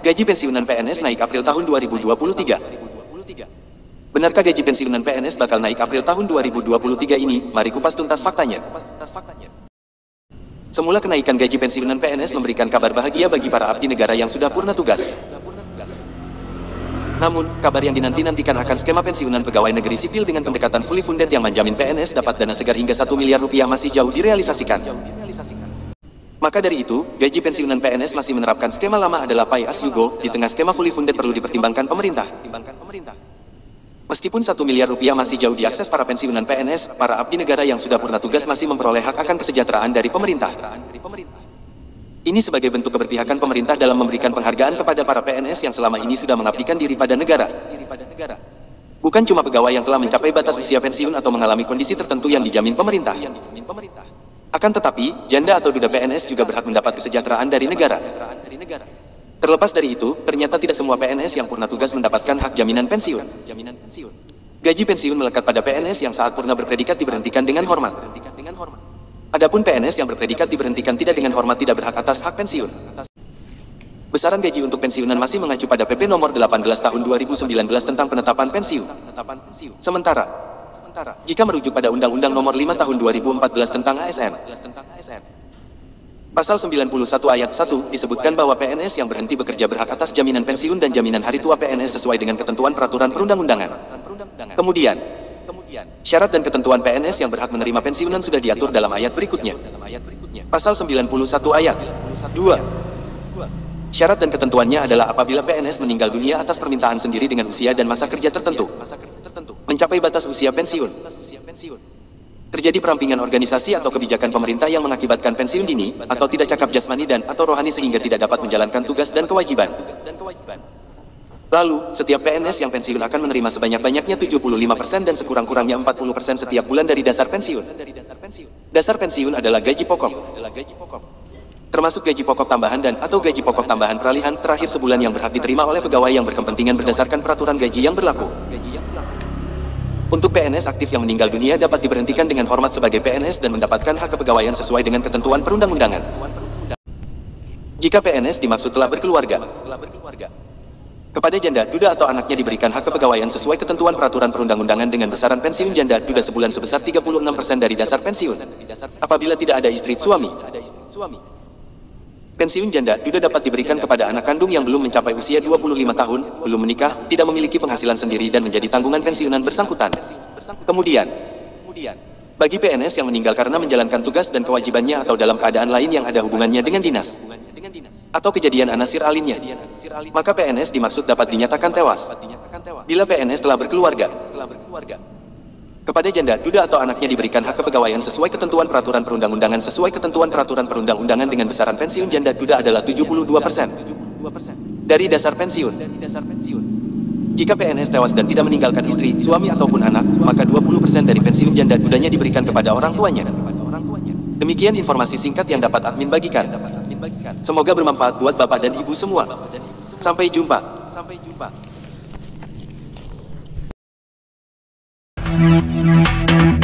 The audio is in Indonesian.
Gaji pensiunan PNS naik April tahun 2023. Benarkah gaji pensiunan PNS bakal naik April tahun 2023 ini? Mari kupas tuntas faktanya. Semula kenaikan gaji pensiunan PNS memberikan kabar bahagia bagi para abdi negara yang sudah purna tugas. Namun, kabar yang dinanti-nantikan akan skema pensiunan pegawai negeri sipil dengan pendekatan fully funded yang menjamin PNS dapat dana segar hingga 1 miliar rupiah masih jauh direalisasikan. Maka dari itu, gaji pensiunan PNS masih menerapkan skema lama adalah pay as you go, di tengah skema fully funded perlu dipertimbangkan pemerintah. Meskipun 1 miliar rupiah masih jauh diakses para pensiunan PNS, para abdi negara yang sudah purna tugas masih memperoleh hak akan kesejahteraan dari pemerintah. Ini sebagai bentuk keberpihakan pemerintah dalam memberikan penghargaan kepada para PNS yang selama ini sudah mengabdikan diri pada negara. Bukan cuma pegawai yang telah mencapai batas usia pensiun atau mengalami kondisi tertentu yang dijamin pemerintah. Akan tetapi, janda atau duda PNS juga berhak mendapat kesejahteraan dari negara. Terlepas dari itu, ternyata tidak semua PNS yang purna tugas mendapatkan hak jaminan pensiun. Gaji pensiun melekat pada PNS yang saat purna berpredikat diberhentikan dengan hormat. Adapun PNS yang berpredikat diberhentikan tidak dengan hormat tidak berhak atas hak pensiun. Besaran gaji untuk pensiunan masih mengacu pada PP nomor 18 tahun 2019 tentang penetapan pensiun. Sementara, jika merujuk pada Undang-Undang nomor 5 tahun 2014 tentang ASN, Pasal 91 ayat 1 disebutkan bahwa PNS yang berhenti bekerja berhak atas jaminan pensiun dan jaminan hari tua PNS sesuai dengan ketentuan peraturan perundang-undangan. Kemudian, syarat dan ketentuan PNS yang berhak menerima pensiunan sudah diatur dalam ayat berikutnya. Pasal 91 ayat 2. Syarat dan ketentuannya adalah apabila PNS meninggal dunia atas permintaan sendiri dengan usia dan masa kerja tertentu, mencapai batas usia pensiun, terjadi perampingan organisasi atau kebijakan pemerintah yang mengakibatkan pensiun dini, atau tidak cakap jasmani dan atau rohani sehingga tidak dapat menjalankan tugas dan kewajiban. Lalu, setiap PNS yang pensiun akan menerima sebanyak-banyaknya 75% dan sekurang-kurangnya 40% setiap bulan dari dasar pensiun. Dasar pensiun adalah gaji pokok, termasuk gaji pokok tambahan dan atau gaji pokok tambahan peralihan terakhir sebulan yang berhak diterima oleh pegawai yang berkepentingan berdasarkan peraturan gaji yang berlaku. Untuk PNS aktif yang meninggal dunia dapat diberhentikan dengan hormat sebagai PNS dan mendapatkan hak kepegawaian sesuai dengan ketentuan perundang-undangan. Jika PNS dimaksud telah berkeluarga, kepada janda, duda atau anaknya diberikan hak kepegawaian sesuai ketentuan peraturan perundang-undangan dengan besaran pensiun janda duda sebulan sebesar 36% dari dasar pensiun. Apabila tidak ada istri suami, pensiun janda duda dapat diberikan kepada anak kandung yang belum mencapai usia 25 tahun, belum menikah, tidak memiliki penghasilan sendiri dan menjadi tanggungan pensiunan bersangkutan. Kemudian, bagi PNS yang meninggal karena menjalankan tugas dan kewajibannya atau dalam keadaan lain yang ada hubungannya dengan dinas atau kejadian anasir alinnya, maka PNS dimaksud dapat dinyatakan tewas. Bila PNS telah berkeluarga, kepada janda, duda atau anaknya diberikan hak kepegawaian sesuai ketentuan peraturan perundang-undangan. Sesuai ketentuan peraturan perundang-undangan dengan besaran pensiun janda duda adalah 72% dari dasar pensiun. Jika PNS tewas dan tidak meninggalkan istri, suami ataupun anak, maka 20% dari pensiun janda dudanya diberikan kepada orang tuanya. Demikian informasi singkat yang dapat admin bagikan. Semoga bermanfaat buat Bapak dan Ibu semua. Sampai jumpa.